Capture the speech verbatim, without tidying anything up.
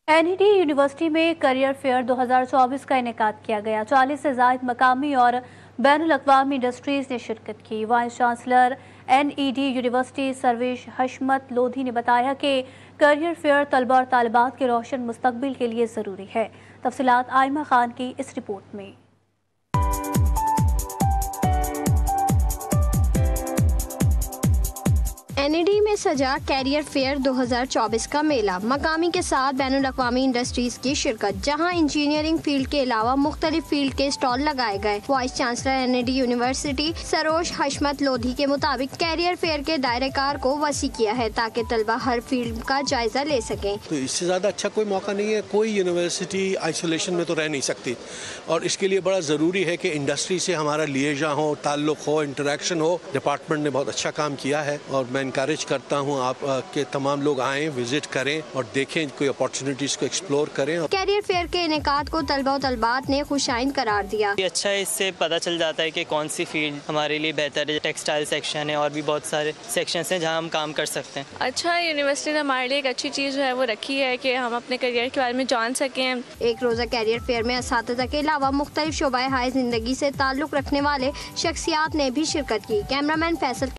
N E D university میں career fair دو ہزار چوبیس کا انعقاد کیا گیا۔ چالیس سے زائد مقامی اور بین الاقوامی انڈسٹریز نے شرکت کی۔ Vice chancellor N E D university Sarosh Hashmat Lodhi نے بتایا کہ کیریئر فیئر طلبہ اور طالبات کے روشن مستقبل کے لیے ضروری ہے۔ تفصیلات آئمہ خان کی اس رپورٹ میں۔ این ای ڈی میں سجا کیریئر فیئر دو ہزار چوبیس کا میلہ، مقامی کے ساتھ بین الاقوامی انڈسٹریز کی شرکت، جہاں انجینئرنگ فیلڈ کے علاوہ مختلف فیلڈ کے اسٹال لگائے گئے۔ Vice chancellor N E D university Sarosh Hashmat Lodhi کے مطابق کیریئر فیئر کے دائرہ کار کو وسیع کیا ہے تاکہ طلبہ ہر فیلڈ کا جائزہ لے سکیں۔ تو اس سے زیادہ اچھا کوئی موقع نہیں ہے۔ کوئی یونیورسٹی آئسولیشن میں تو رہ نہیں سکتی، اور اس کے لیے بڑا ضروری ہے کہ انڈسٹری سے ہمارا لیجا ہو، تعلق ہو، انٹریکشن ہو۔ ڈپارٹمنٹ نے بہت اچھا کام کیا ہے، اور میں انکریج کرتا ہوں آپ کے تمام لوگ آئیں، وزٹ کریں اور دیکھیں، کوئی اپارچونیٹیز کو ایکسپلور کریں۔ کیریئر فیئر کے انعقاد کو طلبہ و طالبات نے خوشائند قرار دیا۔ اچھا ہے، اس سے پتہ چل جاتا ہے کہ کون سی فیلڈ ہمارے لیے بہتر ہے۔ ٹیکسٹائل سیکشن ہے اور بھی بہت سارے سیکشنز ہیں جہاں ہم کام کر سکتے ہیں۔ اچھا، یونیورسٹی نے ہمارے لیے ایک اچھی چیز جو ہے وہ رکھی ہے کہ ہم اپنے کیریئر کے بارے میں جان سکیں۔ ایک روزہ کیریئر فیئر میں اساتذہ کے علاوہ مختلف شعبۂ ہائے زندگی سے تعلق رکھنے والے شخصیات نے بھی شرکت کی۔ کیمرہ مین فیصل